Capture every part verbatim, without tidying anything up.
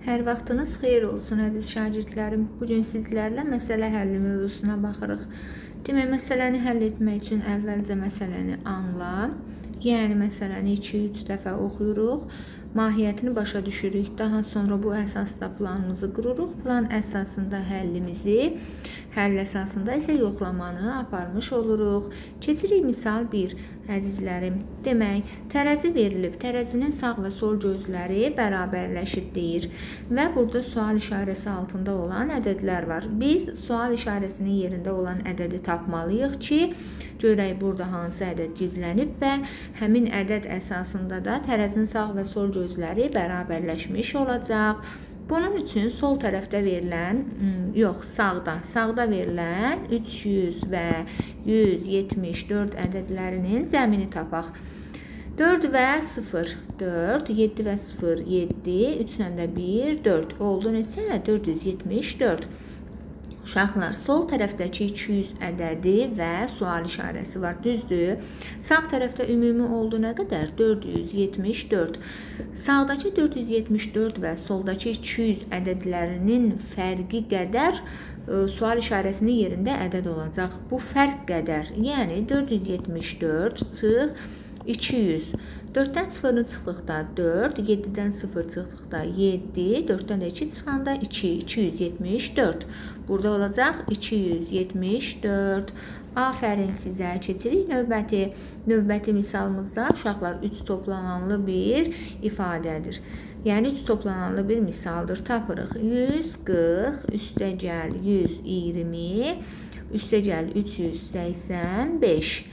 Hər vaxtınız xeyir olsun əziz şagirdlərim. Bugün sizlərlə məsələ həlli mövzusuna baxırıq. Demək, məsələni həll etmək üçün əvvəlcə məsələni anla. Yəni, məsələni iki üç dəfə oxuyuruq. Mahiyyətini başa düşürük. Daha sonra bu əsasda planımızı qururuq. Plan əsasında həllimizi, həll əsasında isə yoxlamanı aparmış oluruq. Keçirik misal bir. Əzizlərim, demək, tərəzi verilib, tərəzinin sağ və sol gözləri bərabərləşib deyir və burada sual işarəsi altında olan ədədlər var. Biz sual işarəsinin yerində olan ədədi tapmalıyıq ki, görək burada hansı ədəd gizlənib və həmin ədəd əsasında da tərəzinin sağ və sol gözləri bərabərləşmiş olacaq. Bunun üçün sol tərəfdə verilən, yox, sağda, sağda verilən üç yüz və yüz yetmiş dörd ədədlərinin cəmini tapaq. dörd və sıfır, dörd, yeddi və sıfır, yeddi, üç ilə də bir, dörd. Oldu neçə? dörd yüz yetmiş dörd. Uşaqlar, sol tərəfdəki iki yüz ədədi və sual işarəsi var, düzdür? Sağ tərəfdə ümumi oldu nə qədər? dörd yüz yetmiş dörd. Sağdakı dörd yüz yetmiş dörd və soldakı iki yüz ədədlərinin fərqi qədər e, sual işarəsinin yerində ədəd olacaq. Bu fərq qədər, yəni dörd yüz yetmiş dörd çıx iki yüz. dörddən sıfırı çıxdıqda dörd, yeddidən sıfır çıxdıqda yeddi, dörddən də iki çıxanda iki, iki yüz yetmiş dörd. Burada olacaq iki yüz yetmiş dörd. Afərin sizə. Keçirik növbəti. Növbəti misalımızda uşaqlar üç toplananlı bir ifadədir. Yəni üç toplananlı bir misaldır. Tapırıq. yüz qırx, üstəgəl yüz iyirmi, üstəgəl üç yüz səksən beş.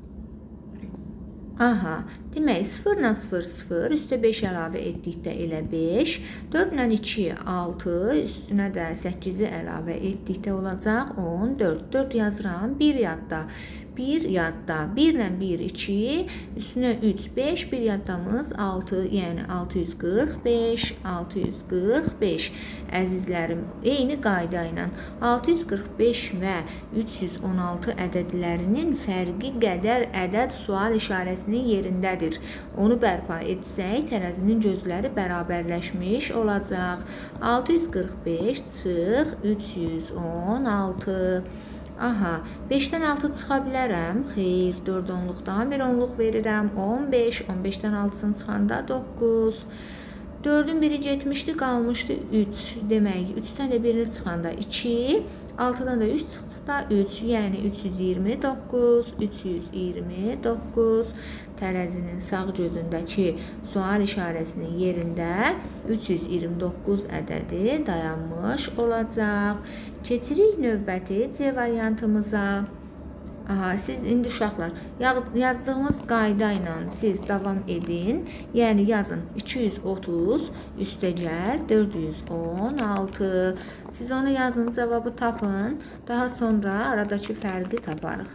Aha, demək, sıfır ilə sıfır, sıfır, üstə beş əlavə etdikdə elə beş, dörd ilə iki, altı, üstünə də səkkizi əlavə etdikdə olacaq on dörd. dörd yazıram, bir yadda, bir yadda, bir ilə bir, iki, üstünə üç, beş, bir yaddamız altı, yəni altı yüz qırx beş, altı yüz qırx beş. Əzizlərim, eyni qayda ilə altı yüz qırx beş və üç yüz on altı ədədlərinin fərqi qədər ədəd sual işarəsinin yerindədir. Onu bərpa etsək, tərəzinin gözləri bərabərləşmiş olacaq. altı yüz qırx beş çıx üç yüz on altı. Aha, beşdən altı çıxa bilərəm. Xeyr, dörd onluqdan bir onluq verirəm. on beş, on beşdən altısını çıxanda doqquz. dördün biri getmişdi, qalmışdı üç. Demək, üçdən də birini çıxanda iki, altıdan da üç çıxdıqda üç, yəni üç yüz iyirmi doqquz, üç yüz iyirmi doqquz. Tərəzinin sağ gözündəki sual işarəsinin yerində üç yüz iyirmi doqquz ədədi dayanmış olacaq. Keçirik növbəti C variantımıza. Aha, siz indi uşaqlar yazdığımız qayda ilə siz davam edin. Yəni yazın iki yüz otuz üstəgəl dörd yüz on altı. Siz onu yazın, cavabı tapın. Daha sonra aradakı fərqi taparıq.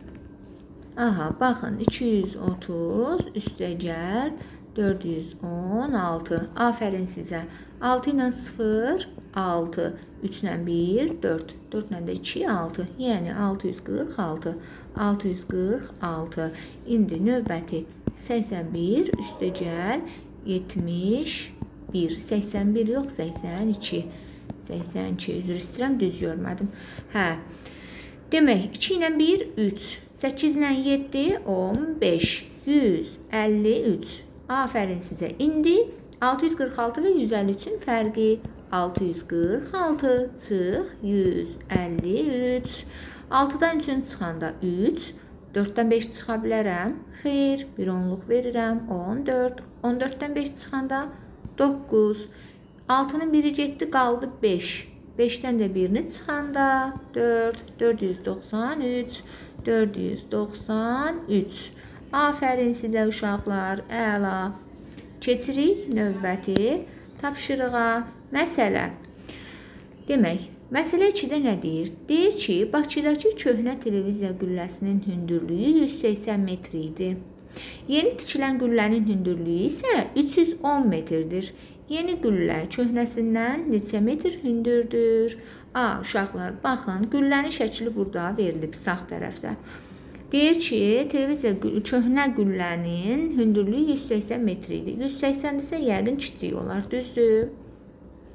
Aha, baxın, iki yüz otuz üstəgəl dörd yüz on altı. Afərin sizə. altı ilə sıfır, altı. üç ilə bir, dörd. dörd ilə də iki, altı. Yəni altı yüz qırx altı. altı yüz qırx altı. İndi növbəti səksən bir üstəgəl yetmiş bir. səksən bir yox, səksən iki. səksən iki. Üzr istəyirəm, düz görmədim. Hə. Demək, iki ilə bir, üç. səkkiz ilə yeddi, on beş. yüz əlli üç. Afərin sizə. İndi altı yüz qırx altı və yüz əlli üçün fərqi. altı yüz qırx altı çıx yüz əlli üç. altıdan üçün çıxanda üç. dörddən beş çıxa bilərəm. Xeyr, bir onluq verirəm. on dörd. on dörddən beş çıxanda doqquz. altının biri getdi, qaldı beş. beşdən də birini çıxanda dörd. dörd yüz doxsan üç. dörd yüz doxsan üç. Afərin sizə uşaqlar, əla. Keçirik növbəti tapşırığa. Məsələ. Demək, məsələ ikidə nə deyir? Deyir ki, Bakıdakı köhnə televiziya qülləsinin hündürlüyü yüz səksən metr idi. Yeni tikilən qüllənin hündürlüyü isə üç yüz on metrdir. Yeni qüllə köhnəsindən neçə metr hündürdür? A, uşaqlar, baxın, qüllənin şəkli burada verilib sağ tərəfdə. Deyir ki, televiziya köhnə qüllənin hündürlüyü yüz səksən metr idi. yüz səksən isə yəqin kiçik olar, düzdür?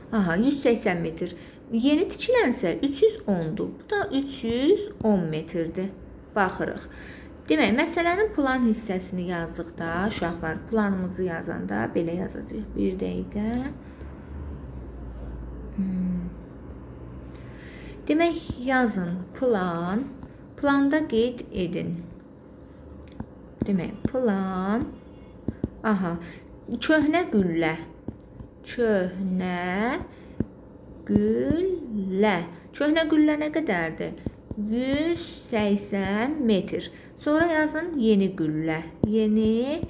Aha, yüz səksən metr. Yeni tikilənsə üç yüz ondur. Bu da üç yüz on metrdir. Baxırıq. Demək, məsələnin plan hissəsini yazdıqda, uşaqlar, planımızı yazanda belə yazacağıq. Bir dəqiqə. Hmm. Demək, yazın plan. Planda qeyd edin. Demək, plan. Aha, köhnə güllə. Köhnə güllə. Köhnə güllə nə qədərdir? yüz səksən metr. Sonra yazın yeni güllə. Yeni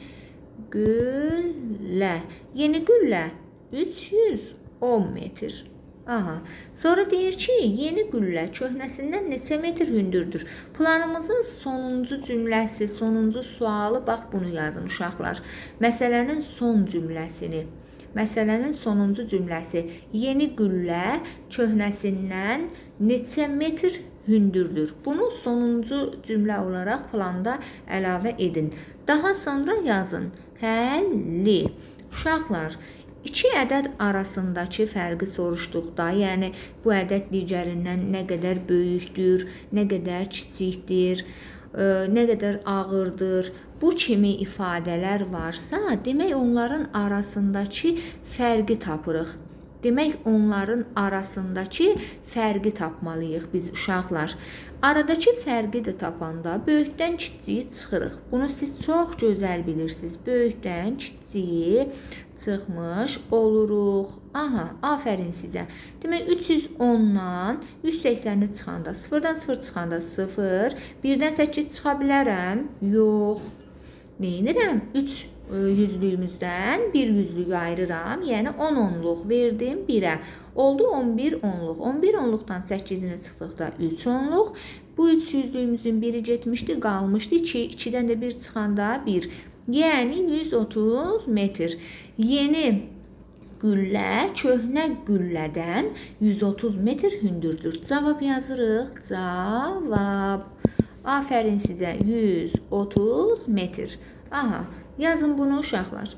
güllə. Yeni güllə üç yüz on metr. Aha. Sonra deyir ki, yeni güllə köhnəsindən neçə metr hündürdür? Planımızın sonuncu cümləsi, sonuncu sualı, bax bunu yazın uşaqlar. Məsələnin son cümləsini. Məsələnin sonuncu cümləsi. Yeni güllə köhnəsindən neçə metr hündürdür? Bunu sonuncu cümlə olaraq planda əlavə edin. Daha sonra yazın. Həlli. Uşaqlar, İki ədəd arasındakı fərqi soruşduqda, yəni bu ədəd digərindən nə qədər böyükdür, nə qədər kiçikdir, nə qədər ağırdır, bu kimi ifadələr varsa, demək onların arasındakı fərqi tapırıq. Demək, onların arasındakı fərqi tapmalıyıq biz uşaqlar. Aradakı fərqi də tapanda böyükdən kiçiyi çıxırıq. Bunu siz çox gözəl bilirsiniz. Böyükdən kiçiyi çıxmış oluruq. Aha, afərin sizə. Demək, üç yüz ondan yüz səksəni çıxanda, sıfırdan sıfır çıxanda sıfır, birdən səkkiz çıxa bilərəm? Yox. Neyinirəm? üç yüzlüyümüzdən bir yüzlüyü ayırıram. Yəni on onluq verdim birə. Oldu on bir onluq. on bir onluqdan səkkizini çıxdıqda üç onluq. Bu üç yüzlüyümüzün biri getmişdi, qalmışdı iki. ikidən də bir çıxanda bir. Yəni yüz otuz metr. Yeni güllə köhnə güllədən yüz otuz metr hündürdür. Cavab yazırıq. Cavab. Afərin sizə. yüz otuz metr. Aha. Yazın bunu uşaqlar.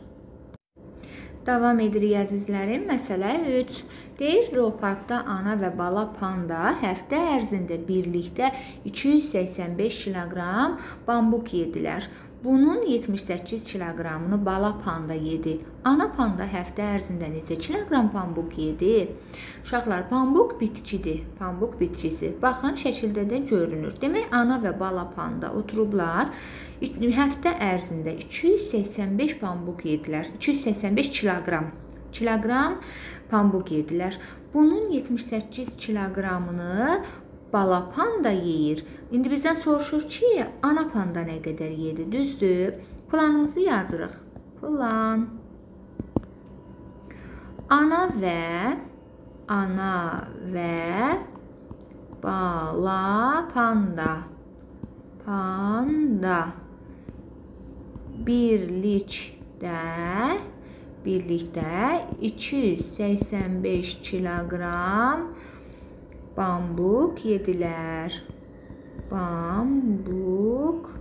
Davam edirik əzizlərim. Məsələ üç. Deyir, zooparkda ana və bala panda həftə ərzində birlikdə iki yüz səksən beş kiloqram bambuk yedilər. Bunun yetmiş səkkiz kiloqramını bala panda yedi. Ana panda həftə ərzində neçə kiloqram pambuk yedi? Uşaqlar, pambuk bitkidir. Pambuk bitkisi. Baxın, şəkildə də görünür. Demək, ana və bala panda oturublar. Həftə ərzində iki yüz səksən beş pambuk yedilər. iki yüz səksən beş kiloqram. Kiloqram pambuk yedilər. Bunun yetmiş səkkiz kiloqramını bala panda yeyir. İndi bizdən soruşur ki, ana panda nə qədər yedi? Düzdür? Planımızı yazırıq. Plan. Ana və ana və bala panda. Panda. Birlikdə birlikdə iki yüz səksən beş kiloqram bambuk yedilər. Bambuk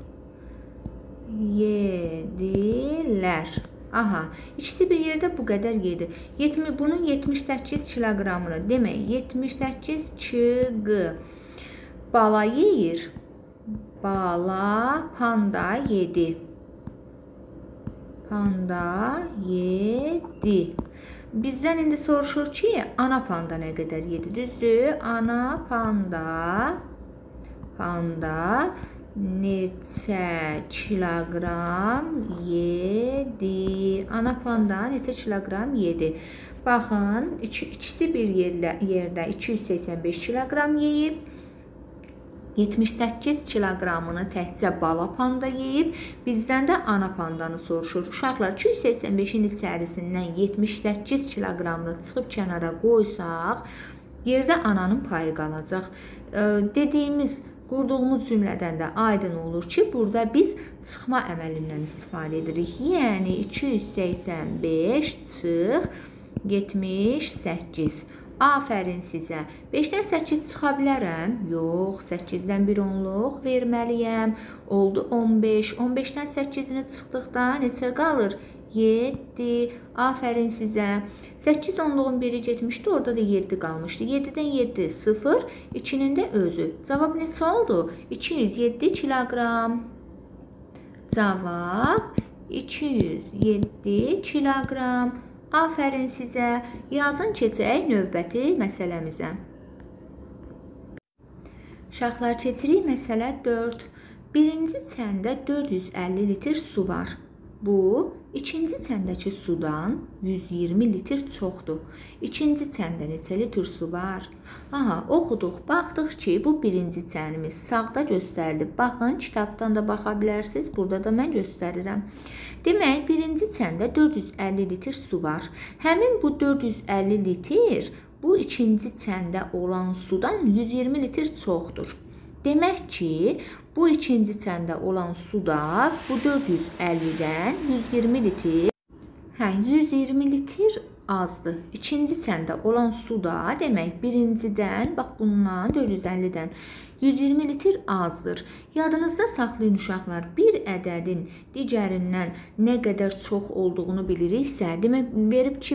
yedilər. Aha, ikisi bir yerdə bu qədər yedi. Bunun yetmiş səkkiz kiloqramını, demək, yetmiş səkkiz kiloqram bala yeyir. Bala panda yedi. Panda yedi. Bizdən indi soruşur ki, ana panda nə qədər yedi? Düzdür? Ana panda panda neçə kiloqram yedi? Ana panda neçə kiloqram yedi? Baxın, ikisi bir yerdə, yerdə iki yüz səksən beş kiloqram yeyib. yetmiş səkkiz kiloqramını təkcə bala panda yeyib. Bizdən də ana pandanı soruşur. Uşaqlar, iki yüz səksən beşin içərisindən yetmiş səkkiz kiloqramını çıxıb kənara qoysaq, yerdə ananın payı qalacaq. E, dediyimiz, qurduğumuz cümlədən də aydın olur ki, burada biz çıxma əməlindən istifadə edirik. Yəni, iki yüz səksən beş çıx yetmiş səkkiz. Afərin sizə. beşdən səkkiz çıxa bilərəm? Yox. səkkizdən bir onluq verməliyəm. Oldu on beş. on beşdən səkkizini çıxdıqda neçə qalır? yeddi. Afərin sizə. səkkiz onluğun biri getmişdi, orada da yeddi qalmışdı. yeddidən yeddi sıfır, ikinin də özü. Cavab neçə oldu? iki yüz yeddi kiloqram. Cavab iki yüz yeddi kiloqram. Afərin sizə. Yazın keçək növbəti məsələmizə. Uşaqlar, keçirik məsələ dörd. Birinci çəndə dörd yüz əlli litr su var. Bu, ikinci çəndəki sudan yüz iyirmi litr çoxdur. İkinci çəndə neçə litr su var? Aha, oxuduq, baxdıq ki, bu birinci çənimiz sağda göstərilib. Baxın, kitabdan da baxa bilərsiniz, burada da mən göstərirəm. Demək, birinci çəndə dörd yüz əlli litr su var. Həmin bu dörd yüz əlli litr, bu ikinci çəndə olan sudan yüz iyirmi litr çoxdur. Demək ki, bu ikinci çəndə olan suda bu dörd yüz əllidən yüz iyirmi litr, hə, yüz iyirmi litr azdır. İkinci çəndə olan suda, demək, birincidən, bax bundan dörd yüz əllidən yüz iyirmi litr azdır. Yadınızda saxlayın uşaqlar, bir ədədin digərindən nə qədər çox olduğunu biliriksə, demək, verib ki,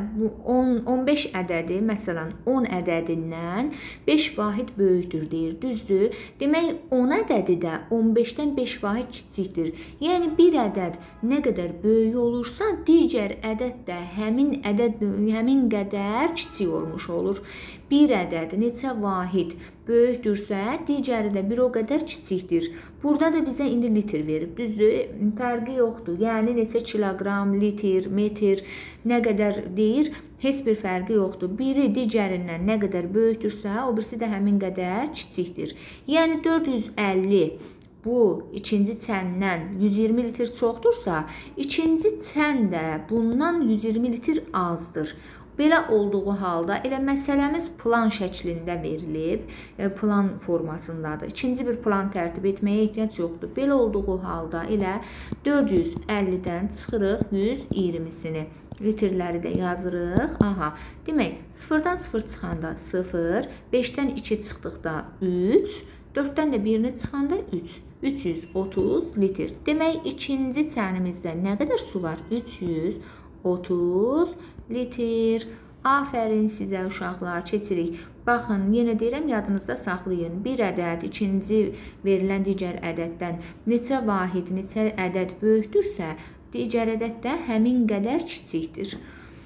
on beş ədədi, məsələn, on ədədindən beş vahid böyükdür deyir, düzdür? Demək, on ədədi də on beşdən beş vahid kiçikdir. Yəni, bir ədəd nə qədər böyük olursa, digər ədəd də həmin ədəd, həmin qədər kiçik olmuş olur. Bir ədəd neçə vahid böyükdürsə, digəri də bir o qədər kiçikdir. Burada da bizə indi litr verib, düzdür? Fərqi yoxdur. Yəni, neçə kiloqram, litr, metr, nə qədər deyir, heç bir fərqi yoxdur. Biri digərindən nə qədər böyükdürsə, o birisi də həmin qədər kiçikdir. Yəni, dörd yüz əlli bu ikinci çəndən yüz iyirmi litr çoxdursa, ikinci çən də bundan yüz iyirmi litr azdır. Belə olduğu halda, elə məsələmiz plan şəklində verilib, plan formasındadır. İkinci bir plan tərtib etməyə ehtiyac yoxdur. Belə olduğu halda elə dörd yüz əllidən çıxırıq yüz iyirmisini. Litrləri də yazırıq. Aha, demək, sıfırdan sıfır çıxanda sıfır, beşdən iki çıxdıqda üç, dörddən də birini çıxanda üç. üç yüz otuz litr. Demək, ikinci çənimizdə nə qədər su var? üç yüz otuz litr. Afərin sizə uşaqlar, keçirik. Baxın, yenə deyirəm, yadınızda saxlayın. Bir ədəd ikinci verilən digər ədəddən neçə vahid, neçə ədəd böyükdürsə, digər ədəd də həmin qədər kiçikdir.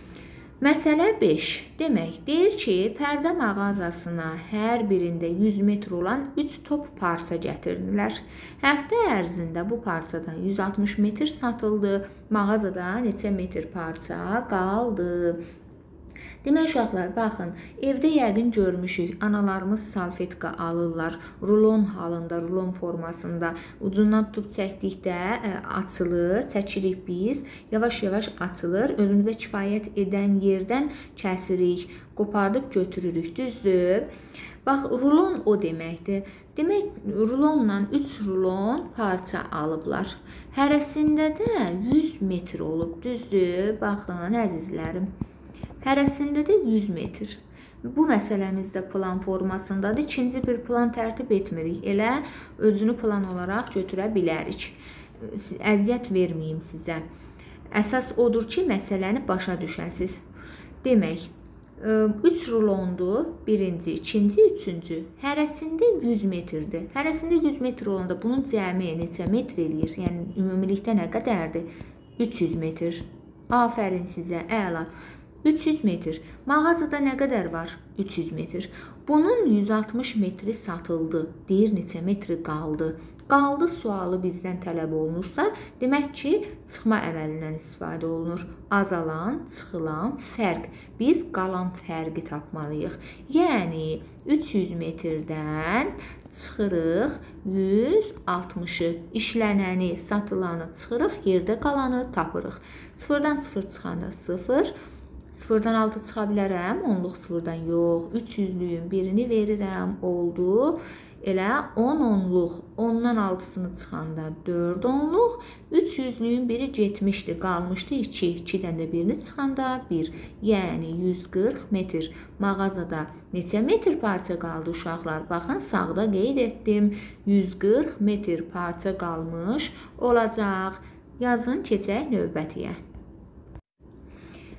Məsələ beş. Demək, deyir ki, pərdə mağazasına hər birində yüz metr olan üç top parça gətirdilər. Həftə ərzində bu parçadan yüz altmış metr satıldı. Mağazada neçə metr parça qaldı? Demək, uşaqlar, baxın, evdə yəqin görmüşük, analarımız salfetka alırlar, rulon halında, rulon formasında, ucundan tutub çəkdikdə açılır, çəkirik biz, yavaş-yavaş açılır, özümüzə kifayət edən yerdən kəsirik, qopardıb götürürük, düzdür? Bax, rulon o deməkdir. Demək, rulonla üç rulon parça alıblar. Hərəsində də yüz metr olub, düzdür? Baxın, əzizlərim. Hərəsində də yüz metr. Bu məsələmizdə plan formasındadır. İkinci bir plan tərtib etmirik. Elə özünü plan olaraq götürə bilərik. Əziyyət verməyim sizə. Əsas odur ki, məsələni başa düşəsiz. Demək, üç rulondur. Birinci, ikinci, üçüncü. Hərəsində yüz metrdir. Hərəsində yüz metr olanda bunun cəmi neçə metr eləyir? Yəni, ümumilikdə nə qədərdir? üç yüz metr. Afərin sizə, əla. üç yüz metr. Mağazada nə qədər var? üç yüz metr. Bunun yüz altmış metri satıldı. Deyir, neçə metri qaldı? Qaldı sualı bizdən tələb olunursa, demək ki, çıxma əməlindən istifadə olunur. Azalan, çıxılan fərq. Biz qalan fərqi tapmalıyıq. Yəni, üç yüz metrdən çıxırıq yüz altmışı. İşlənəni, satılanı çıxırıq, yerdə qalanı tapırıq. sıfırdan sıfır çıxanda sıfır. sıfırdan altı çıxa bilərəm, onluq sıfırdan yox. üç yüzlüyün birini verirəm, oldu. Elə on onluq, ondan altısını çıxanda dörd onluq. üç yüzlüyün biri getmişdi, qalmışdı iki. ikidən də birini çıxanda bir. Yəni yüz qırx metr. Mağazada neçə metr parça qaldı uşaqlar? Baxın, sağda qeyd etdim. yüz qırx metr parça qalmış olacaq. Yazın, keçək növbətiyə.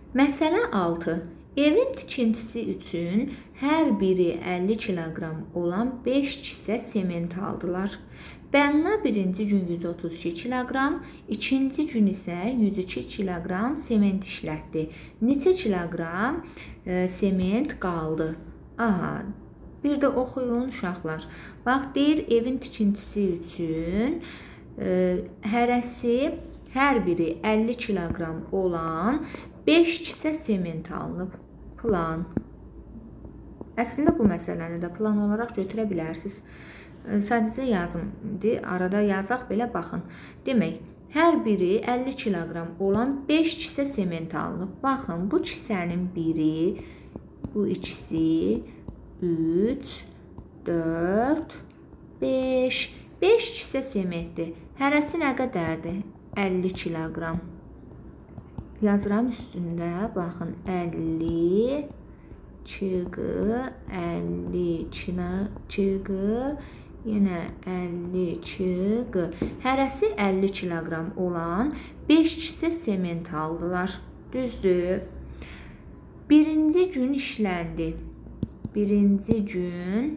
Məsələ altı. Evin tikintisi üçün hər biri əlli kiloqram olan beş kisə sement aldılar. Bənna birinci gün yüz otuz iki kiloqram, ikinci gün isə yüz iki kiloqram sement işlətdi. Neçə kiloqram e, sement qaldı? Aha, bir də oxuyun uşaqlar. Bax, deyir evin tikintisi üçün e, hərəsi, hər biri əlli kiloqram olan beş kisə sement alınıb. Plan. Əslində bu məsələni də plan olaraq götürə bilərsiniz. Sadəcə yazım. Arada yazaq belə baxın. Demək, hər biri əlli kiloqram olan beş kisə sement alınıb. Baxın, bu kisənin biri, bu ikisi, üç, dörd, beş. beş kisə sementdir. Hərəsi nə qədərdir? əlli kiloqram. Yazıram üstündə, baxın, əlli çığı, əlli çığı, yenə əlli çığı. Hərəsi əlli kiloqram olan beş kisə sement aldılar. Düzdür. Birinci gün işləndi. Birinci gün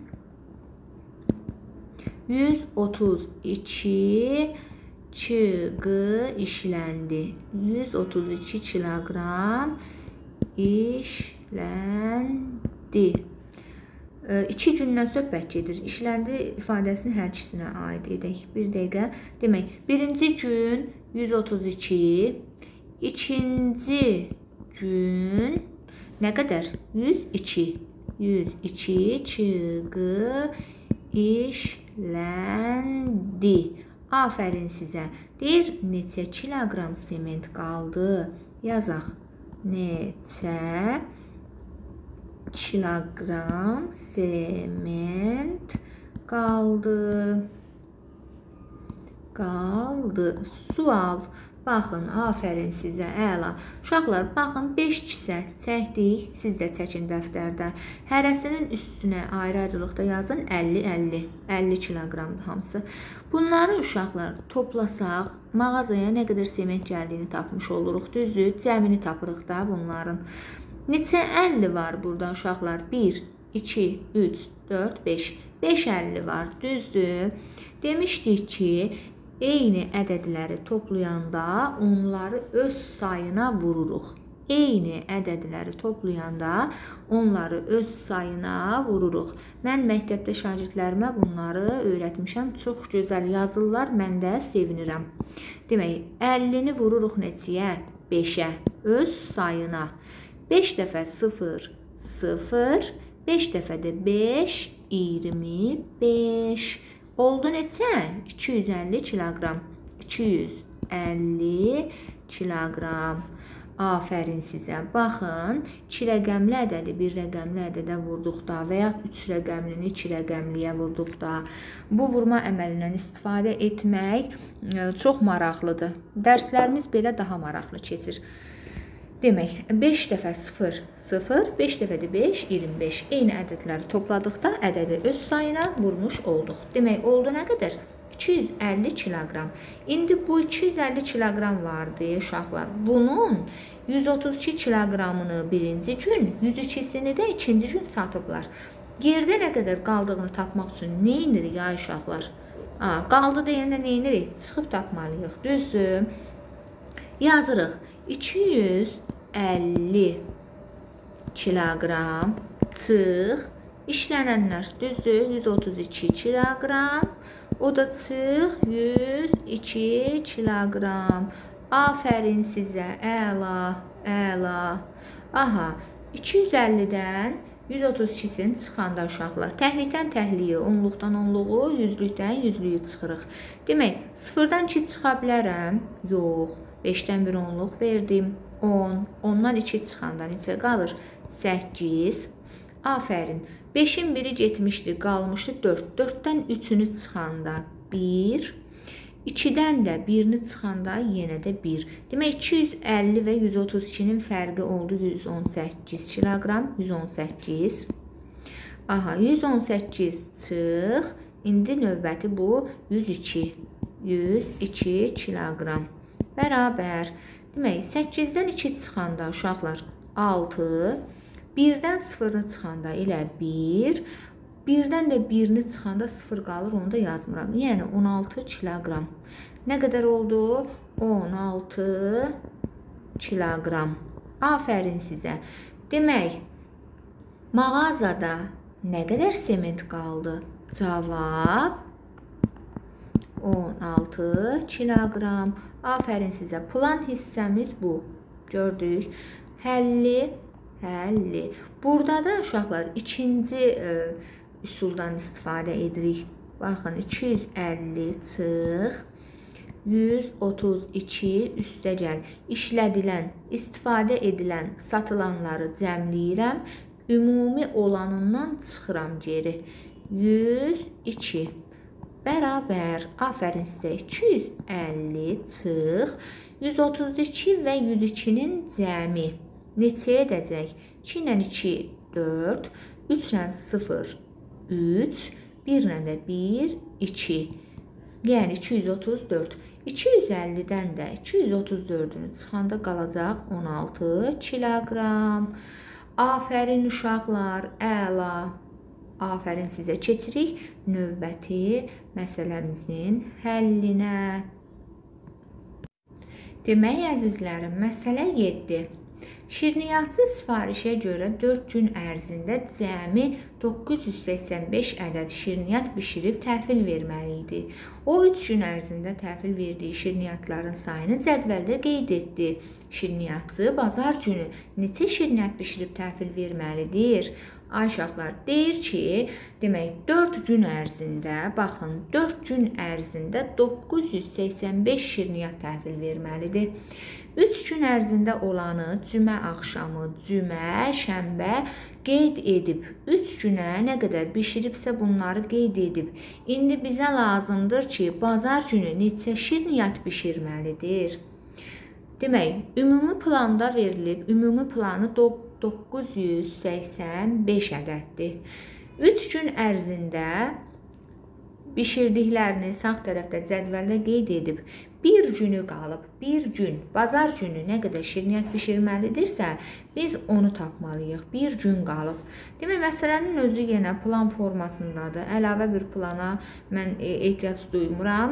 yüz otuz iki çığı işləndi. yüz otuz iki kiloqram işləndi. İki gündən söhbət gedir. İşləndi ifadəsini hər ikisinə aid edək. Bir dəqiqə. Demək, birinci gün yüz otuz iki, ikinci gün nə qədər? yüz iki. yüz iki çığı işləndi. Afərin sizə. Deyir, neçə kiloqram sement qaldı? Yazaq. Neçə kiloqram sement qaldı? Qaldı. Sual. Baxın, afərin sizə, əla. Uşaqlar, baxın, beş kisə çəkdik. Siz də çəkin dəftərdə. Hərəsinin üstünə ayrı-ayrılıqda yazın əlli əlli. əlli kiloqramdır hamısı. Bunları uşaqlar toplasaq, mağazaya nə qədər sement gəldiyini tapmış oluruq. Düzdür, cəmini tapırıq da bunların. Neçə əlli var burada uşaqlar? bir, iki, üç, dörd, beş. beş əlli var. Düzdür. Demişdik ki, eyni ədədləri toplayanda onları öz sayına vururuq. Eyni ədədləri toplayanda onları öz sayına vururuq. Mən məktəbdə şagirdlərimə bunları öyrətmişəm. Çox gözəl yazırlar. Mən də sevinirəm. Demək, əllini vururuq neçəyə? beşə. Öz sayına. beş dəfə sıfır, sıfır. beş dəfə də beş, iyirmi beş. Oldu neçə? iki yüz əlli kiloqram. iki yüz əlli kiloqram. Afərin sizə. Baxın, iki rəqəmli ədədi bir rəqəmli ədədə vurduqda və ya üç rəqəmlini iki rəqəmliyə vurduqda bu vurma əməlindən istifadə etmək çox maraqlıdır. Dərslərimiz belə daha maraqlı keçir. Demək, beş dəfə sıfır, sıfır, beş dəfə də beş, iyirmi beş. Eyni ədədləri topladıqda ədədi öz sayına vurmuş olduq. Demək, oldu nə qədər? iki yüz əlli kiloqram. İndi bu iki yüz əlli kiloqram vardı uşaqlar. Bunun yüz otuz iki kiloqramını birinci gün, yüz ikisini də ikinci gün satıblar. Yerdə nə qədər qaldığını tapmaq üçün nə edirik ya uşaqlar? Aa, qaldı deyəndə nə edirik? Çıxıb tapmalıyıq. Düzdür. Yazırıq. iki yüz əlli kiloqram çıx işlənənlər. Düzdür. yüz otuz iki kiloqram. O da çıx yüz iki kiloqram. Afərin sizə. Əla, əla. Aha, iki yüz əllidən yüz otuz ikisini çıxanda uşaqlar. Təhlikdən təhliyi, onluqdan onluğu, yüzlükdən yüzlüyü çıxırıq. Demək, sıfırdan iki çıxa bilərəm? Yox. beşdən bir onluq verdim. on. ondan iki çıxanda neçə qalır? səkkiz. Afərin. beşin biri getmişdi, qalmışdı dörd. dörddən üçünü çıxanda bir. ikidən də birini çıxanda yenə də bir. Demək, iki yüz əlli və yüz otuz ikinin fərqi oldu yüz on səkkiz kiloqram. yüz on səkkiz. Aha, yüz on səkkiz çıx. İndi növbəti bu yüz iki. yüz iki kiloqram. Bərabər. Demək, səkkizdən iki çıxanda uşaqlar altı, birdən sıfırını çıxanda elə bir, birdən də birini çıxanda sıfır qalır, onu da yazmıram. Yəni on altı kiloqram. Nə qədər oldu? on altı kiloqram. Afərin sizə. Demək, mağazada nə qədər sement qaldı? Cavab on altı kiloqram. Afərin sizə. Plan hissəmiz bu. Gördük. Həlli, həlli. Burada da uşaqlar ikinci e, üsuldan istifadə edirik. Baxın, iki yüz əlli çıx yüz otuz iki üstəgəl. İşlədilən, istifadə edilən, satılanları cəmləyirəm. Ümumi olanından çıxıram geri. yüz iki. Bərabər, afərin sizə, iki yüz əlli çıx yüz otuz iki və yüz ikinin cəmi neçə edəcək? iki ilə iki, dörd, üç ilə sıfır, üç, bir ilə də bir, iki. Yəni iki yüz otuz dörd. iki yüz əllidən də iki yüz otuz dördünü çıxanda qalacaq on altı kiloqram. Afərin uşaqlar, əla. Afərin sizə. Keçirik növbəti məsələmizin həllinə. Demək, əzizlərim, məsələ yeddi. Şirniyyatçı sifarişə görə dörd gün ərzində cəmi doqquz yüz səksən beş ədəd şirniyyat bişirib təhvil verməli idi. O, üç gün ərzində təhvil verdiyi şirniyyatların sayını cədvəldə qeyd etdi. Şirniyyatçı bazar günü neçə şirniyyat bişirib təhvil verməlidir? Ay uşaqlar, deyir ki, demək, dörd gün ərzində, baxın, dörd gün ərzində doqquz yüz səksən beş şirniyyat təhvil verməlidir. üç gün ərzində olanı cümə axşamı, cümə, şənbə qeyd edib. üç günə nə qədər bişiribsə bunları qeyd edib. İndi bizə lazımdır ki, bazar günü neçə şirniyyat bişirməlidir? Demək, ümumi planda verilib, ümumi planı doqquz yüz səksən beş ədəddir. üç gün ərzində bişirdiklərini sağ tərəfdə cədvəldə qeyd edib. Bir günü qalıb, bir gün, bazar günü nə qədər şirniyyat bişirməlidirsə, biz onu tapmalıyıq. Bir gün qalıb. Demək, məsələnin özü yenə plan formasındadır. Əlavə bir plana mən ehtiyac duymuram.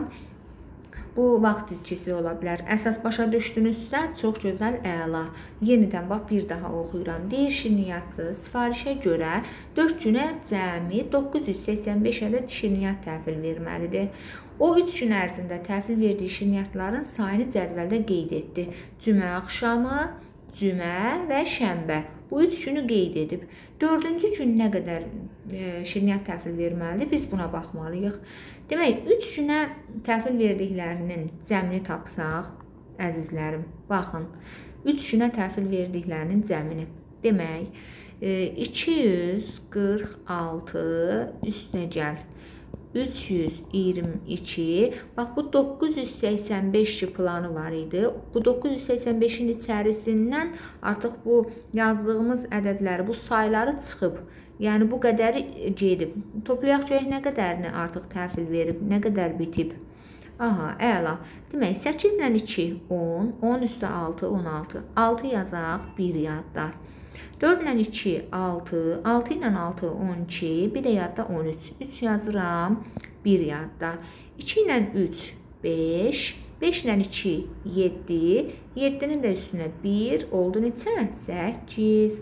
Bu vaxt itkisi ola bilər. Əsas başa düşdünüzsə, çox gözəl, əla. Yenidən bax, bir daha oxuyuram. Deyir, şirniyyatçı sifarişə görə dörd günə cəmi doqquz yüz səksən beş ədəd şirniyyat təhvil verməlidir. O, üç gün ərzində təhvil verdiyi şirniyyatların sayını cədvəldə qeyd etdi. Cümə axşamı, cümə və şənbə. Bu üç günü qeyd edib. Dördüncü gün nə qədər e, şirniyyat təhvil verməlidir? Biz buna baxmalıyıq. Demək, üç günə təhvil verdiklərinin cəmini tapsaq, əzizlərim, baxın, üç günə təhvil verdiklərinin cəmini. Demək, e, iki yüz qırx altı üstəgəl üç yüz iyirmi iki. Bax, bu doqquz yüz səksən beş planı var idi. Bu doqquz yüz səksən beşin içərisindən artıq bu yazdığımız ədədləri, bu sayları çıxıb. Yəni, bu qədəri gedib. Toplayaq görək nə qədərini artıq təhvil verib, nə qədər bitib. Aha, əla. Demək, səkkiz ilə iki, on, on üstə altı, on altı. altı yazaq, bir yadda. dörd ilə iki, altı, altı ilə altı, on iki, bir də yadda on üç. üç yazıram, bir yadda. iki ilə üç, beş, beş ilə iki, yeddi, yeddinin də üstünə bir, oldu neçə? səkkiz.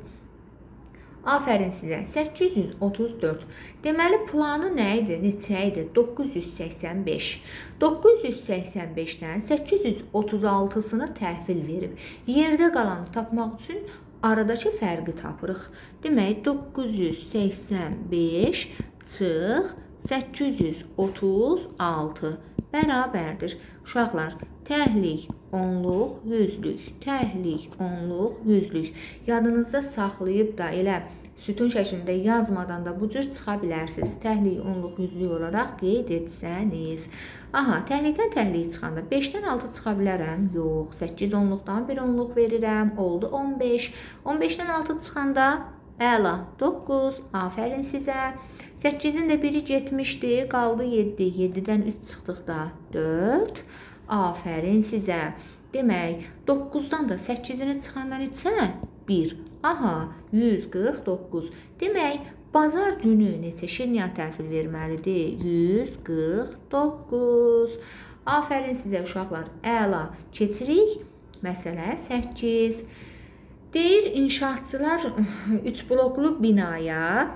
Afərin sizə. səkkiz yüz otuz dörd. Deməli, planı nə idi? Neçə idi? doqquz yüz səksən beş. doqquz yüz səksən beşdən səkkiz yüz otuz altısını təhvil verib. Yerdə qalanı tapmaq üçün aradakı fərqi tapırıq. Demək, doqquz yüz səksən beş çıx səkkiz yüz otuz altı bərabərdir. Uşaqlar, təhlik, onluq, yüzlük, təhlik, onluq, yüzlük. Yadınızda saxlayıb da elə sütun şəklində yazmadan da bu cür çıxa bilərsiniz. Təhlik, onluq, yüzlük olaraq qeyd etsəniz. Aha, təhlikdən təhlik çıxanda beşdən altı çıxa bilərəm? Yox. səkkiz onluqdan bir onluq verirəm. Oldu on beş. on beşdən altı çıxanda əla. doqquz. Afərin sizə. səkkizin də biri getmişdi. Qaldı yeddi. yeddidən üç çıxdıqda dörd. Afərin sizə. Demək, doqquzdan da səkkizini çıxanda neçə? bir. Aha, yüz qırx doqquz. Demək, bazar günü neçə şirniyyat təhvil verməlidir? yüz qırx doqquz. Afərin sizə uşaqlar. Əla. Keçirik. Məsələ səkkiz. Deyir, inşaatçılar üç bloklu binaya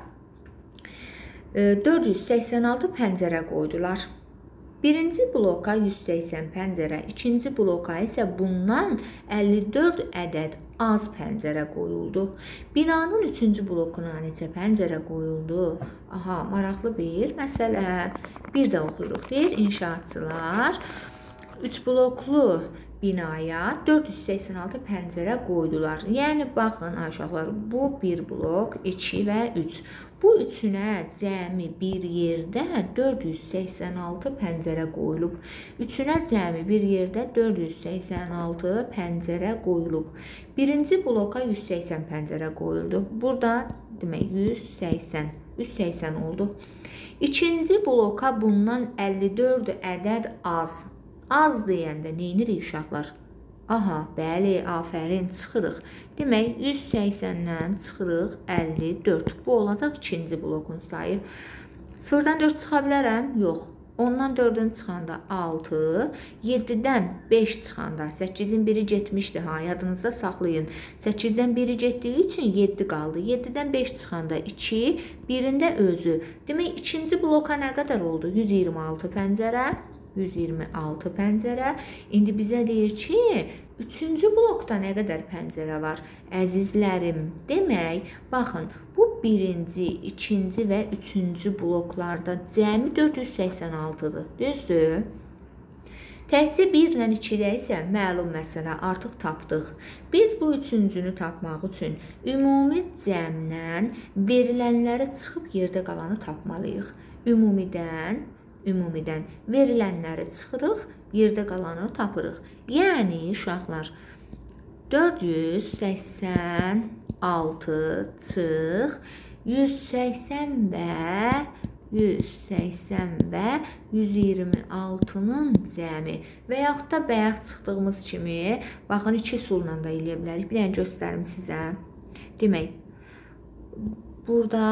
dörd yüz səksən altı pəncərə qoydular. Birinci bloka yüz səksən pəncərə, ikinci bloka isə bundan əlli dörd ədəd az pəncərə qoyuldu. Binanın üçüncü blokuna neçə pəncərə qoyuldu? Aha, maraqlı bir məsələ. Bir də oxuyuruq. Deyir, inşaatçılar üç bloklu binaya dörd yüz səksən altı pəncərə qoydular. Yəni, baxın, aşağılar, bu bir blok, iki və üç. Bu üçünə cəmi bir yerdə dörd yüz səksən altı pəncərə qoyulub. Üçünə cəmi bir yerdə dörd yüz səksən altı pəncərə qoyulub. Birinci bloka yüz səksən pəncərə qoyuldu. Burada demək yüz səksən, yüz səksən oldu. İkinci bloka bundan əlli dörd ədəd az. Az deyəndə neyinirik uşaqlar? Aha, bəli, afərin, çıxırıq. Demək, yüz səksəndən çıxırıq əlli dörd. Bu olacaq ikinci blokun sayı. Sıfırdan dörd çıxa bilərəm? Yox. ondan dördün çıxanda altı, yeddidən beş çıxanda səkkizin biri getmişdi, ha, yadınızda saxlayın. səkkizdən biri getdiyi üçün yeddi qaldı. yeddidən beş çıxanda iki, birində özü. Demək, ikinci bloka nə qədər oldu? yüz iyirmi altı pəncərə. yüz iyirmi altı pəncərə. İndi bizə deyir ki, üçüncü blokda nə qədər pəncərə var? Əzizlərim, demək, baxın, bu birinci, ikinci və üçüncü bloklarda cəmi dörd yüz səksən altıdır. Düzdür? Təkcə bir ilə ikidə isə məlum məsələ artıq tapdıq. Biz bu üçüncünü tapmaq üçün ümumi cəmdən verilənləri çıxıb yerdə qalanı tapmalıyıq. Ümumidən Ümumidən verilənləri çıxırıq, yerdə qalanı tapırıq. Yəni, uşaqlar, dörd yüz səksən altı çıx, yüz səksən və yüz səksən və yüz iyirmi altının cəmi və yaxud da bayaq çıxdığımız kimi, baxın, iki üsulla da eləyə bilərik. Bir dənə göstərim sizə. Demək, burada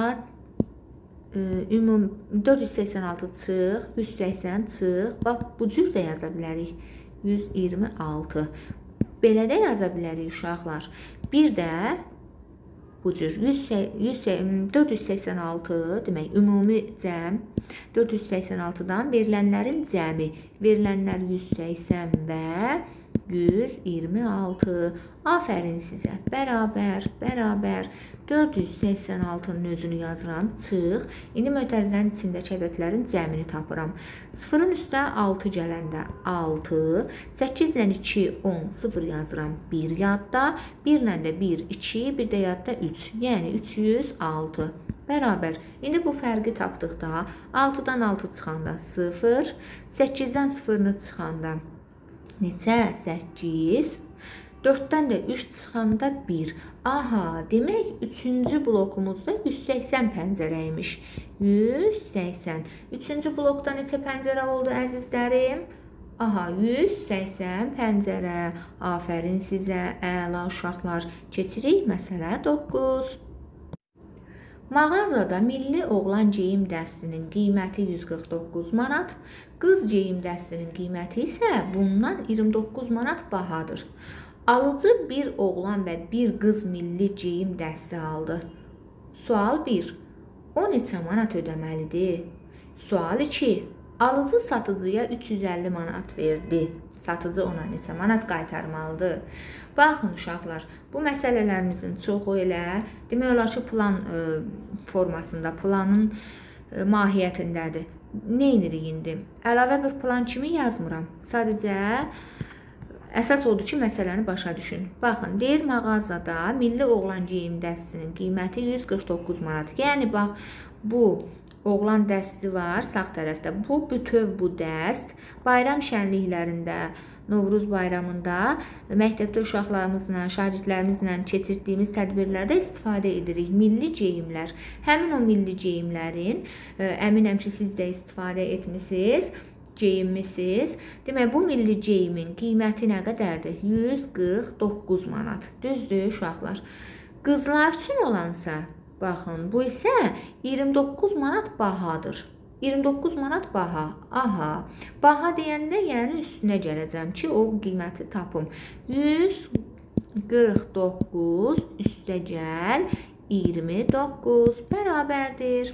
ümum dörd yüz səksən altı çıx, yüz səksən çıx. Bax, bu cür də yaza bilərik. yüz iyirmi altı. Belə də yaza bilərik uşaqlar. Bir də bu cür dörd yüz səksən altı demək, ümumi cəm dörd yüz səksən altıdan verilənlərin cəmi. Verilənlər yüz səksən və yüz iyirmi altı. Afərin sizə. Bərabər, bərabər. dörd yüz səksən altının özünü yazıram. Çıx. İndi mötərizənin içindəki ədədlərin cəmini tapıram. sıfırın üstə altı gələndə altı. səkkizlə iki, on, sıfır yazıram. bir yadda. bir ilə də bir, iki. Bir də yadda üç. Yəni üç yüz altı. Bərabər. İndi bu fərqi tapdıqda altıdan altı çıxanda sıfır. səkkizdən sıfırını çıxanda neçə? səkkiz. dörddən də üç çıxanda bir. Aha, demək, üçüncü blokumuzda yüz səksən pəncərəymiş. yüz səksən. Üçüncü blokda neçə pəncərə oldu, əzizlərim? Aha, yüz səksən pəncərə. Afərin sizə, əla uşaqlar. Keçirik məsələ doqquz. Mağazada milli oğlan geyim dəstinin qiyməti yüz qırx doqquz manat, qız geyim dəstinin qiyməti isə bundan iyirmi doqquz manat bahadır. Alıcı bir oğlan və bir qız milli geyim dəsti aldı. Sual bir. O neçə manat ödəməlidir? Sual iki. Alıcı satıcıya üç yüz əlli manat verdi. Satıcı ona neçə manat qaytarmalıdır? Baxın uşaqlar, bu məsələlərimizin çoxu elə demək olar ki, plan ə, formasında, planın ə, mahiyyətindədir. Nə edirik indi? Əlavə bir plan kimi yazmıram. Sadəcə əsas odur ki, məsələni başa düşün. Baxın, deyir mağazada milli oğlan geyim dəstinin qiyməti yüz qırx doqquz manat. Yəni, bax, bu oğlan dəsti var sağ tərəfdə. Bu bütöv bu dəst bayram şənliklərində, Novruz bayramında məktəbdə uşaqlarımızla, şagirdlərimizlə keçirdiyimiz tədbirlərdə istifadə edirik. Milli geyimlər. Həmin o milli geyimlərin, əminəm ki, siz də istifadə etmişsiniz. ceyimisiz. Demək, bu milli ceyimin qiyməti nə qədərdir? yüz qırx doqquz manat. Düzdür, uşaqlar? Qızlar üçün olansa, baxın, bu isə iyirmi doqquz manat bahadır. iyirmi doqquz manat baha. Aha. Baha deyəndə, yəni üstünə gələcəm ki, o qiyməti tapım. yüz qırx doqquz üstəgəl iyirmi doqquz bərabərdir.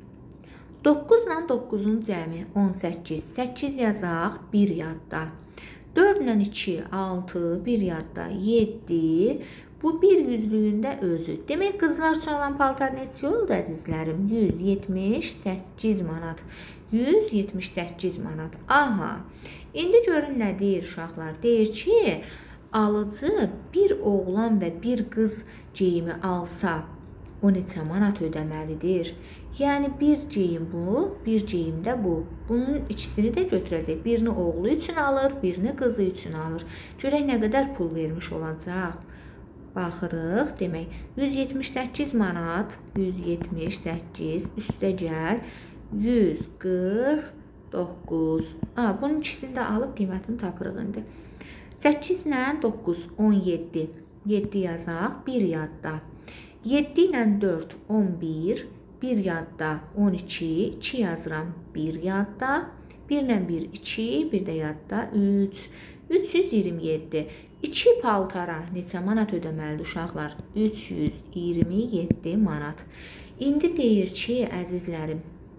doqquz ilə doqquzun cəmi on səkkiz. səkkiz yazaq, bir yadda. dörd ilə iki, altı, bir yadda, yeddi. Bu bir yüzlüyündə özü. Demək, qızlar üçün olan paltar neçə oldu əzizlərim? yüz yetmiş səkkiz manat. yüz yetmiş səkkiz manat. Aha. İndi görün nə deyir uşaqlar? Deyir ki, alıcı bir oğlan və bir qız geyimi alsa, o neçə manat ödəməlidir? Yəni, bir geyim bu, bir geyim də bu. Bunun ikisini də götürəcək. Birini oğlu üçün alır, birini qızı üçün alır. Görək nə qədər pul vermiş olacaq? Baxırıq, demək, yüz yetmiş səkkiz manat, yüz yetmiş səkkiz üstəgəl yüz qırx doqquz. Bunun ikisini də alıb qiymətini tapırıq indi. səkkiz ilə doqquz, on yeddi. yeddi yazaq, bir yadda. yeddi ilə dörd, on bir. bir yadda, on iki. iki yazıram, bir yadda. bir ilə bir, iki. bir də yadda, üç. üç yüz iyirmi yeddi. iki paltara neçə manat ödəməlidir uşaqlar? üç yüz iyirmi yeddi manat. İndi deyir ki, əzizlərim,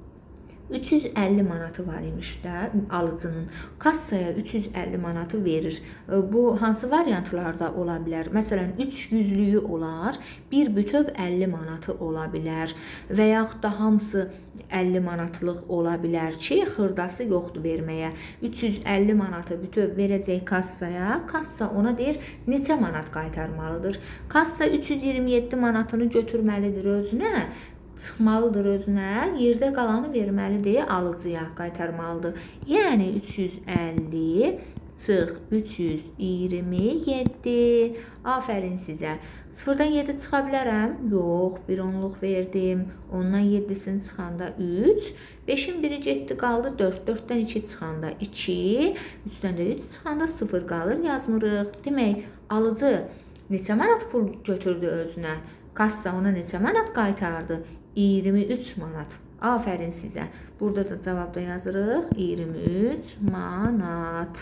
üç yüz əlli manatı var imiş də alıcının. Kassaya üç yüz əlli manatı verir. Bu hansı variantlarda ola bilər? Məsələn, üç yüzlüyü olar, bir bütöv əlli manatı ola bilər və yaxud da hamısı əlli manatlıq ola bilər ki, xırdası yoxdur verməyə. üç yüz əlli manatı bütöv verəcək kassaya. Kassa ona deyir, neçə manat qaytarmalıdır? Kassa üç yüz iyirmi yeddi manatını götürməlidir özünə. Çıxmalıdır özünə, yerdə qalanı verməlidir, alıcıya qaytarmalıdır. Yəni, üç yüz əlli çıx üç yüz iyirmi yeddi. Afərin sizə. sıfırdan yeddi çıxa bilərəm? Yox, bir onluq verdim. ondan yeddisini çıxanda üç. beşin biri getdi, qaldı dörd. dörddən iki çıxanda iki. üçdən də üç çıxanda sıfır qalır, yazmırıq. Demək, alıcı neçə manat pul götürdü özünə? Kassa ona neçə manat qaytardı? iyirmi üç manat. Afərin sizə. Burada da cavabda yazırıq. iyirmi üç manat.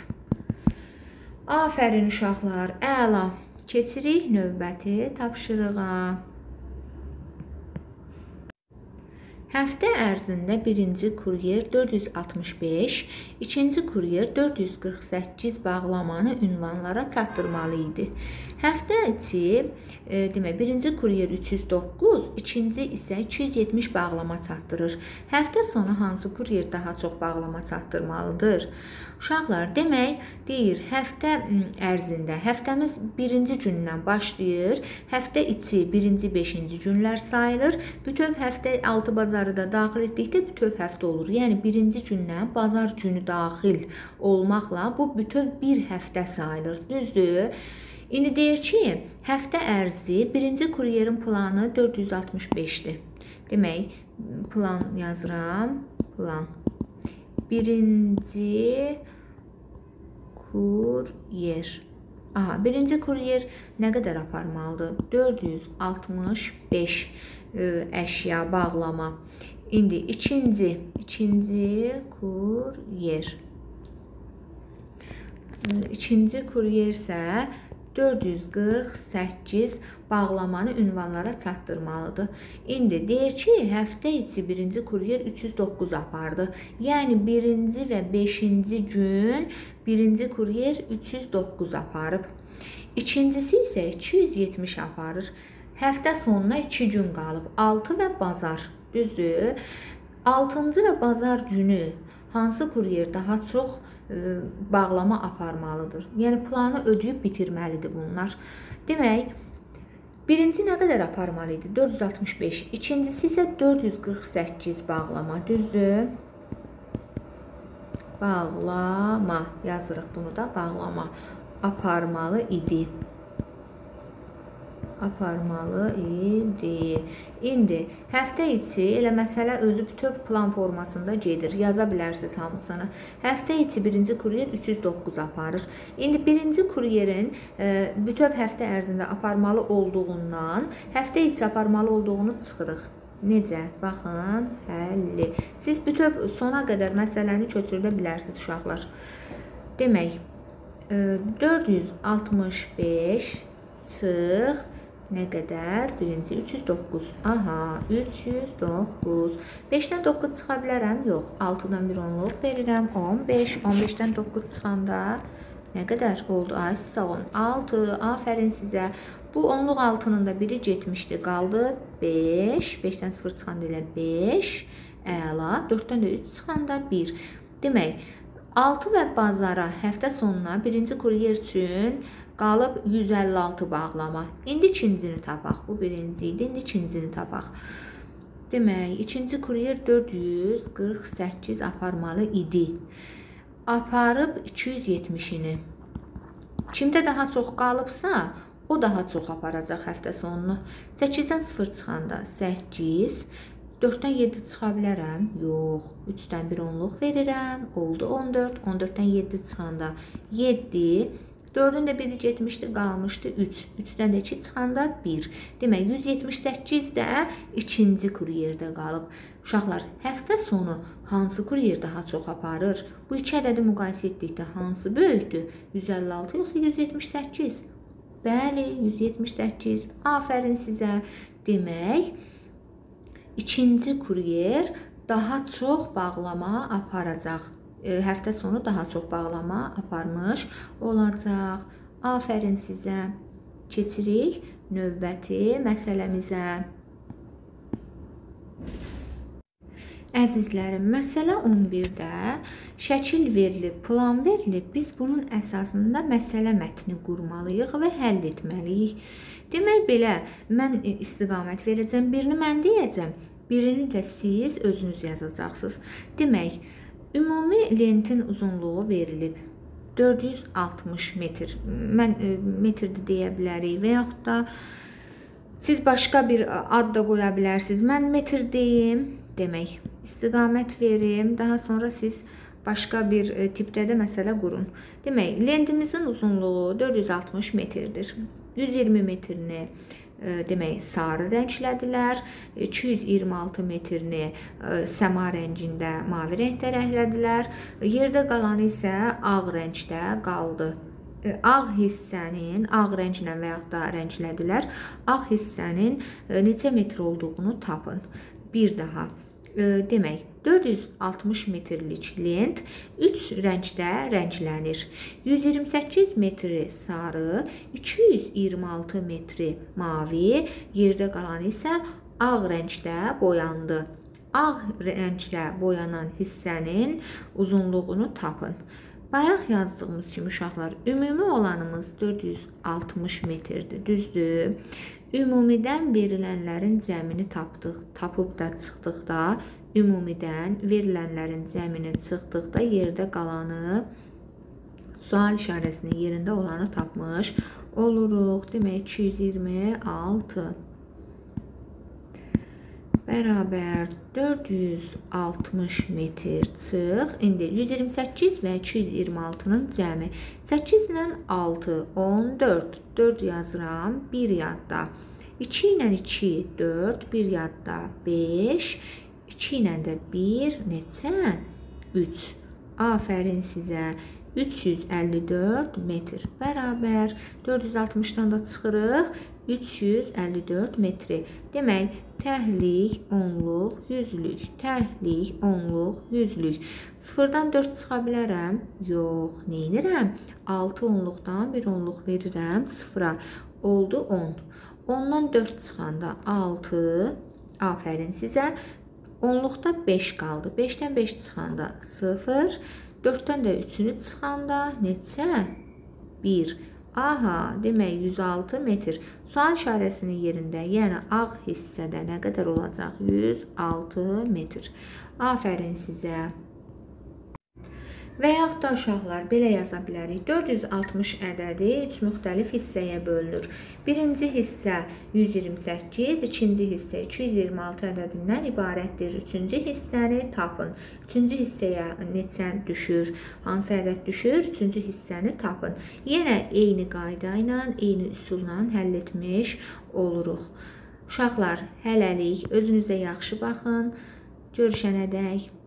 Afərin uşaqlar. Əla. Keçirik növbəti tapşırığa. Həftə ərzində birinci kuryer dörd yüz altmış beş, ikinci kuryer dörd yüz qırx səkkiz bağlamanı ünvanlara çatdırmalı idi. Həftə içi, e, demək, birinci kuryer üç yüz doqquz, ikinci isə iki yüz yetmiş bağlama çatdırır. Həftə sonu hansı kuryer daha çox bağlama çatdırmalıdır? Uşaqlar, demək, deyir, həftə ərzində, həftəmiz birinci gündən başlayır, həftə içi birinci, beşinci günlər sayılır, bütöv həftə altı bazarı da daxil etdikdə bütöv həftə olur. Yəni, birinci gündən bazar günü daxil olmaqla bu bütöv bir həftə sayılır, düzdür? İndi deyir ki, həftə ərzi birinci kuryerin planı dörd yüz altmış beşdir. Demək, plan yazıram, plan. Birinci kuryer. Aha, birinci kuryer nə qədər aparmalıdır? dörd yüz altmış beş ə, əşya bağlama. İndi ikinci, ikinci kuryer. İkinci kuryer isə dörd yüz qırx səkkiz bağlamanı ünvanlara çatdırmalıdır. İndi deyir ki, həftə içi birinci kuryer üç yüz doqquz apardı. Yəni, birinci və beşinci gün birinci kuryer üç yüz doqquz aparıb. İkincisi isə iki yüz yetmiş aparır. Həftə sonuna iki gün qalıb. altı və bazar, düzdür? altıncı və bazar günü hansı kuryer daha çox bağlama aparmalıdır? Yəni, planı ödəyib bitirməlidir bunlar. Demək, birinci nə qədər aparmalı idi? dörd yüz altmış beş. İkincisi isə dörd yüz qırx səkkiz bağlama, düzdür? Bağlama, yazırıq bunu da, bağlama aparmalı idi. aparmalı idi. İndi həftə içi elə məsələ özü bütöv plan formasında gedir. Yaza bilərsiniz hamısını. Həftə içi birinci kuryer üç yüz doqquz aparır. İndi birinci kuryerin e, bütöv həftə ərzində aparmalı olduğundan həftə içi aparmalı olduğunu çıxırıq. Necə? Baxın, həlli. Siz bütöv sona qədər məsələni köçürdə bilərsiniz uşaqlar. Demək, e, dörd yüz altmış beş çıx nə qədər? Birinci üç yüz doqquz. Aha, üç yüz doqquz. beşdən doqquz çıxa bilərəm? Yox. altıdan bir onluq verirəm. on beş. on beşdən doqquz çıxanda nə qədər oldu? Ay, sağ olun. altı. Afərin sizə. Bu onluq altının da biri getmişdi. Qaldı beş. beşdən sıfır çıxanda elə beş. Əla. dörddən də üç çıxanda bir. Demək, altı və bazara həftə sonuna birinci kuryer üçün qalıb yüz əlli altı bağlama. İndi ikincini tapaq. Bu birinci idi. İndi ikincini tapaq. Demək, ikinci kuryer dörd yüz qırx səkkiz aparmalı idi. Aparıb iki yüz yetmişini. Kimdə daha çox qalıbsa, o daha çox aparacaq həftə sonunu. səkkizdən sıfır çıxanda səkkiz. dörddən yeddi çıxa bilərəm? Yox. üçdən bir onluq verirəm. Oldu on dörd. on dörddən yeddi çıxanda yeddi. dördün də biri getmişdi, qalmışdı üç. üçdən də iki çıxanda bir. Demək, yüz yetmiş səkkiz də ikinci kuryerdə qalıb. Uşaqlar, həftə sonu hansı kuryer daha çox aparır? Bu iki ədədi müqayisə etdikdə hansı böyükdür? yüz əlli altı yoxsa yüz yetmiş səkkiz? Bəli, yüz yetmiş səkkiz. Afərin sizə. Demək, ikinci kuryer daha çox bağlama aparacaq. Həftə sonu daha çox bağlama aparmış olacaq. Afərin sizə. Keçirik növbəti məsələmizə. Əzizlərim, məsələ on birdə şəkil verilib, plan verilib. Biz bunun əsasında məsələ mətni qurmalıyıq və həll etməliyik. Demək belə, mən istiqamət verəcəm, birini mən deyəcəm, birini də siz özünüz yazacaqsınız. Demək, ümumi lentin uzunluğu verilib dörd yüz altmış metr. Mən e, metrdə deyə bilərik və yaxud da siz başqa bir ad da qoya bilərsiniz. Mən metr deyim, demək, istiqamət verim, daha sonra siz başqa bir e, tipdə də məsələ qurun. Demək, lentimizin uzunluğu dörd yüz altmış metrdir. yüz iyirmi metrini demək sarı rənglədilər, iki yüz iyirmi altı metrini səma rəngində mavi rəngdə rənglədilər, yerdə qalanı isə ağ rəngdə qaldı. Ağ hissənin, ağ rənglə və yaxud da rənglədilər, ağ hissənin neçə metr olduğunu tapın. Bir daha, demək, dörd yüz altmış metrlik lent üç rəngdə rənglənir. yüz iyirmi səkkiz metri sarı, iki yüz iyirmi altı metri mavi, yerdə qalan isə ağ rəngdə boyandı. Ağ rənglə boyanan hissənin uzunluğunu tapın. Bayaq yazdığımız kimi uşaqlar, ümumi olanımız dörd yüz altmış metrdir, düzdür. Ümumidən verilənlərin cəmini tapdıq, tapıb da çıxdıqda, ümumidən verilənlərin cəmini çıxdıqda yerdə qalanı, sual işarəsinin yerində olanı tapmış oluruq. Demək, iki yüz iyirmi altı bərabər dörd yüz altmış metr çıx. İndi yüz iyirmi səkkiz və iki yüz iyirmi altının cəmi. səkkiz ilə altı, on dörd. dörd yazıram, bir yadda. iki ilə iki, dörd, bir yadda, beş. iki ilə də bir, neçə? üç. Afərin sizə. üç yüz əlli dörd metr bərabər. dörd yüz altmışdan da çıxırıq. üç yüz əlli dörd metri. Demək, təhlik, onluq, yüzlük. Təhlik, onluq, yüzlük. sıfırdan dörd çıxa bilərəm? Yox. Neynirəm? altı onluqdan bir onluq verirəm sıfıra. Oldu on. ondan dörd çıxanda altı. Afərin sizə. onluqda beş qaldı. beşdən beş çıxanda sıfır. dörddən də üçünü çıxanda neçə? bir. Aha, demək yüz altı metr. Sual işarəsinin yerində, yəni ağ hissədə nə qədər olacaq? yüz altı metr. Afərin sizə. Və yaxud da uşaqlar belə yaza bilərik. dörd yüz altmış ədədi üç müxtəlif hissəyə bölünür. Birinci hissə yüz iyirmi səkkiz, ikinci hissə iki yüz iyirmi altı ədədindən ibarətdir. Üçüncü hissəni tapın. Üçüncü hissəyə neçə düşür? Hansı ədəd düşür? Üçüncü hissəni tapın. Yenə eyni qayda ilə, eyni üsulla həll etmiş oluruq. Uşaqlar, hələlik özünüzə yaxşı baxın. Görüşənədək.